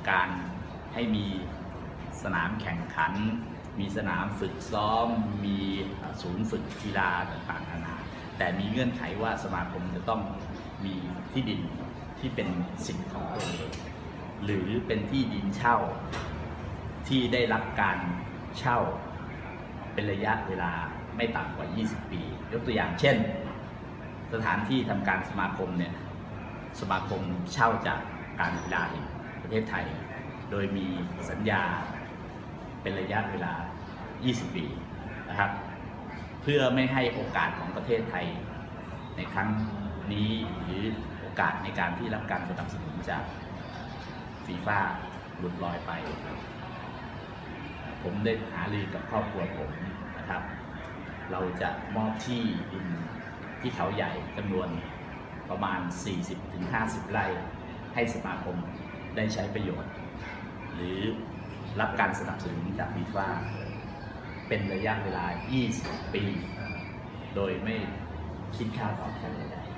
การให้มีสนามแข่งขันมีสนามฝึกซ้อมมีศูนย์ฝึกกีฬาต่างๆนานาแต่มีเงื่อนไขว่าสมาคมจะต้องมีที่ดินที่เป็นสิทธิ์ของตัวเองหรือเป็นที่ดินเช่าที่ได้รับการเช่าเป็นระยะเวลาไม่ต่ำกว่า 20 ปี ยกตัวอย่างเช่นสถานที่ทำการสมาคมเนี่ยสมาคมเช่าจากการกีฬาแห่งประเทศไทยโดยมีสัญญาเป็นระยะเวลา 20 ปีนะครับเพื่อไม่ให้โอกาสของประเทศไทยในครั้งนี้หรือโอกาสในการที่รับการสนับสนุนจากฟีฟ่าหลุดลอยไปผมได้หารือกับครอบครัวผมนะครับเราจะมอบที่ดินที่เขาใหญ่จำนวนประมาณ 40-50 ไร่ให้สมาคมได้ใช้ประโยชน์หรือรับการสนับสนุนจากฟีฟ่าเป็นระยะเวลา 20 ปีโดยไม่คิดค่าตอบแทนใดๆ